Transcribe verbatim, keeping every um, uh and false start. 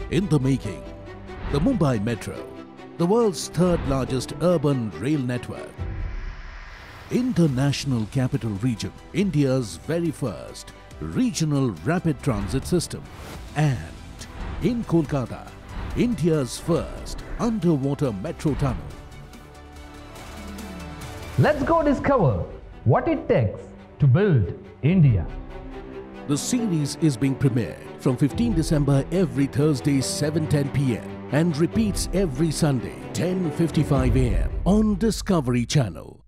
In the making, the Mumbai Metro, the world's third largest urban rail network. International Capital Region, India's very first regional rapid transit system. And in Kolkata, India's first underwater metro tunnel. Let's go discover what it takes to build India. The series is being premiered from fifteenth December every Thursday seven ten p m and repeats every Sunday ten fifty-five a m on Discovery Channel.